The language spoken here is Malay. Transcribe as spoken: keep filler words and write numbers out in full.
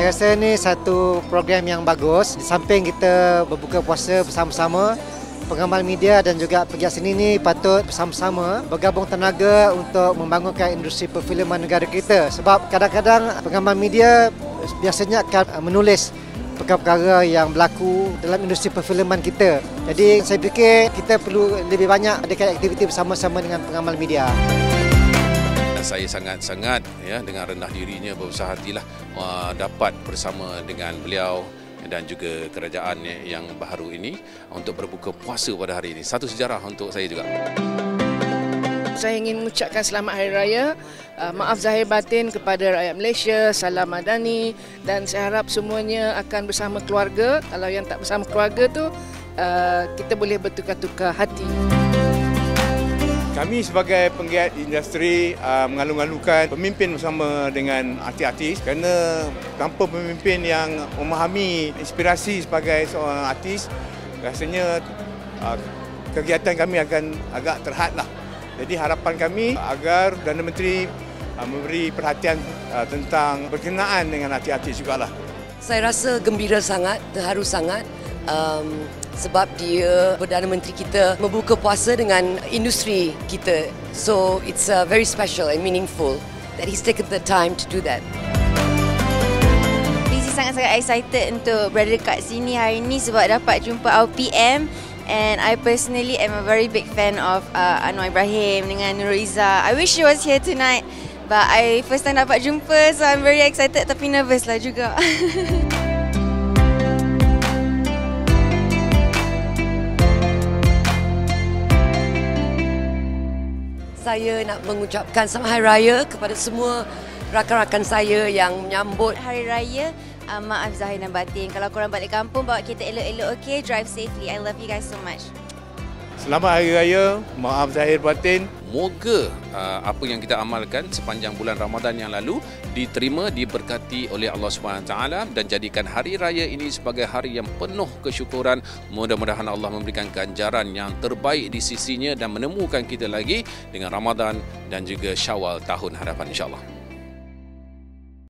Saya rasa ini satu program yang bagus. Di samping kita berbuka puasa bersama-sama, pengamal media dan juga pegiat seni ini patut bersama-sama bergabung tenaga untuk membangunkan industri perfilman negara kita. Sebab kadang-kadang pengamal media biasanya akan menulis perkara-perkara yang berlaku dalam industri perfilman kita. Jadi saya fikir kita perlu lebih banyak adakan aktiviti bersama-sama dengan pengamal media. Saya sangat-sangat ya dengan rendah dirinya berusaha hatilah uh, dapat bersama dengan beliau dan juga kerajaan yang baharu ini untuk berbuka puasa pada hari ini. Satu sejarah untuk saya juga. Saya ingin mengucapkan selamat Hari Raya, uh, maaf zahir batin kepada rakyat Malaysia, salam madani, dan saya harap semuanya akan bersama keluarga. Kalau yang tak bersama keluarga tu, uh, kita boleh bertukar-tukar hati. Kami sebagai penggiat industri uh, mengalu-alukan pemimpin bersama dengan artis-artis kerana tanpa pemimpin yang memahami inspirasi sebagai seorang artis, rasanya uh, kegiatan kami akan agak terhadlah. Jadi harapan kami agar Perdana Menteri uh, memberi perhatian uh, tentang berkenaan dengan artis-artis jugalah. Saya rasa gembira sangat, terharu sangat. Um, sebab dia Perdana Menteri kita membuka puasa dengan industri kita. So it's uh, very special and meaningful that he's taken the time to do that. Lizzy sangat-sangat excited untuk berada kat sini hari ini sebab dapat jumpa our P M, and I personally am a very big fan of uh, Anwar Ibrahim dengan Nurul Izzah. I wish she was here tonight, but I first time dapat jumpa, so I'm very excited tapi nervous lah juga. Saya nak mengucapkan selamat Hari Raya kepada semua rakan-rakan saya yang menyambut Hari Raya. Uh, maaf zahir dan batin. Kalau korang balik kampung, bawa kereta elok-elok, okay? Drive safely. I love you guys so much. Selamat Hari Raya, maaf zahir batin. Moga uh, apa yang kita amalkan sepanjang bulan Ramadan yang lalu diterima, diberkati oleh Allah Subhanahu Wa Taala dan jadikan hari raya ini sebagai hari yang penuh kesyukuran. Mudah-mudahan Allah memberikan ganjaran yang terbaik di sisinya dan menemukan kita lagi dengan Ramadan dan juga Syawal tahun hadapan, insya-Allah.